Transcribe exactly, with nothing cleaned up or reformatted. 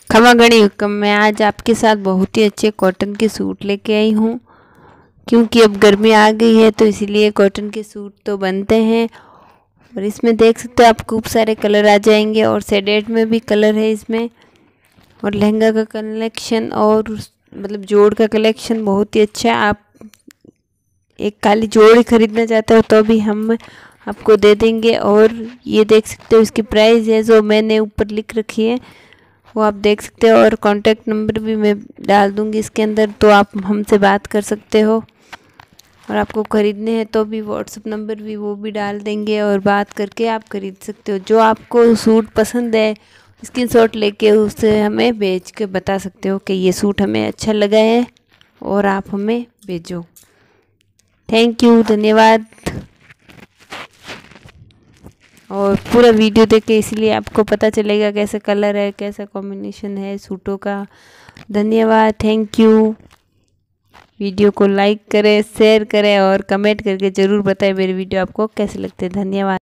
खमा गणी हुक्म। मैं आज आपके साथ बहुत ही अच्छे कॉटन के सूट लेके आई हूँ, क्योंकि अब गर्मी आ गई है तो इसीलिए कॉटन के सूट तो बनते हैं। और इसमें देख सकते हो आप खूब सारे कलर आ जाएंगे और सेडेट में भी कलर है इसमें। और लहंगा का कलेक्शन और मतलब जोड़ का कलेक्शन बहुत ही अच्छा है। आप एक खाली जोड़ खरीदना चाहते हो तो भी हम आपको दे देंगे। और ये देख सकते हो इसकी प्राइस है जो मैंने ऊपर लिख रखी है, वो आप देख सकते हो। और कांटेक्ट नंबर भी मैं डाल दूंगी इसके अंदर, तो आप हमसे बात कर सकते हो। और आपको ख़रीदने हैं तो भी व्हाट्सअप नंबर भी वो भी डाल देंगे और बात करके आप ख़रीद सकते हो। जो आपको सूट पसंद है स्क्रीनशॉट लेके उसे हमें भेज के बता सकते हो कि ये सूट हमें अच्छा लगा है और आप हमें भेजो। थैंक यू, धन्यवाद। और पूरा वीडियो देखे इसलिए आपको पता चलेगा कैसा कलर है, कैसा कॉम्बिनेशन है सूटों का। धन्यवाद, थैंक यू। वीडियो को लाइक करें, शेयर करें और कमेंट करके ज़रूर बताएं मेरे वीडियो आपको कैसे लगते हैं। धन्यवाद।